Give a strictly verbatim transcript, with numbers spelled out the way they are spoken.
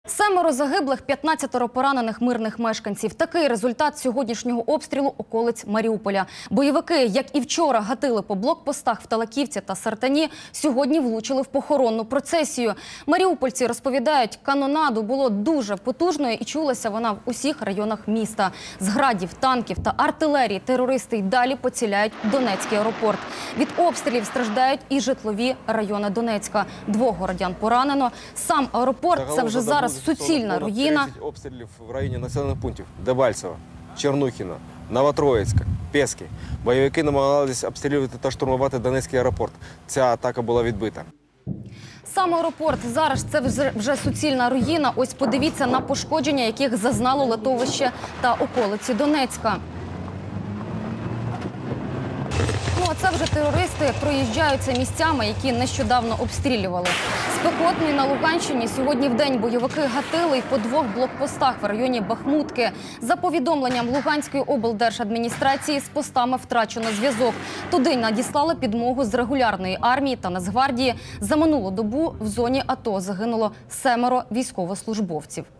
Семеро загиблих, п'ятнадцятеро поранених мирних мешканців. Такий результат сьогоднішнього обстрілу околиць Маріуполя. Бойовики, як і вчора, гатили по блокпостах в Талаківці та Сартані, сьогодні влучили в похоронну процесію. Маріупольці розповідають, канонаду було дуже потужною і чулася вона в усіх районах міста. З градів, танків та артилерії терористи й далі поціляють Донецький аеропорт. Від обстрілів страждають і житлові райони Донецька. Двох городян поранено. Сам аеропорт – це вже зараз суцільна руїна. тридцять обстрілів в районі населених пунктів Дебальцево, Чернухіно, Новотроїцька, Пєски. Бойовики намагалися обстрілювати та штурмувати Донецький аеропорт. Ця атака була відбита. Сам аеропорт зараз це вже, вже суцільна руїна. Ось подивіться на пошкодження, яких зазнало литовище та околиці Донецька. Ну, а це вже терористи проїжджаються місцями, які нещодавно обстрілювали. Спекотно і на Луганщині сьогодні вдень бойовики гатили й по двох блокпостах в районі Бахмутки. За повідомленням Луганської облдержадміністрації, з постами втрачено зв'язок. Туди надіслали підмогу з регулярної армії та Нацгвардії. За минулу добу в зоні АТО загинуло семеро військовослужбовців.